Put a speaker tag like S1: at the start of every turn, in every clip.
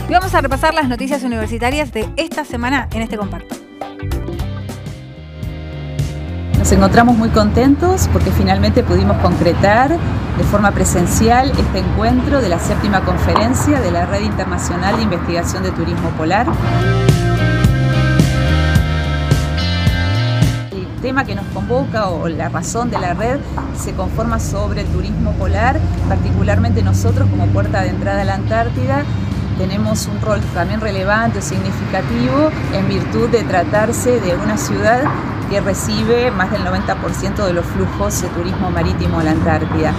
S1: Y vamos a repasar las noticias universitarias de esta semana en este compacto.
S2: Nos encontramos muy contentos porque finalmente pudimos concretar de forma presencial este encuentro de la 7ª conferencia de la Red Internacional de Investigación de Turismo Polar. El tema que nos convoca o la razón de la red se conforma sobre el turismo polar, particularmente nosotros como puerta de entrada a la Antártida tenemos un rol también relevante o significativo en virtud de tratarse de una ciudad que recibe más del 90% de los flujos de turismo marítimo a la Antártida.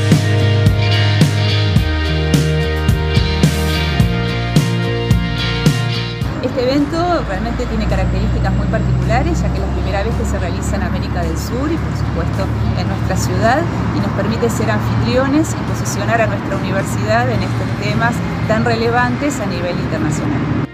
S2: Este evento realmente tiene características muy particulares, ya que es la primera vez que se realiza en América del Sur y por supuesto en nuestra ciudad, y nos permite ser anfitriones y posicionar a nuestra universidad en estos temas tan relevantes a nivel internacional.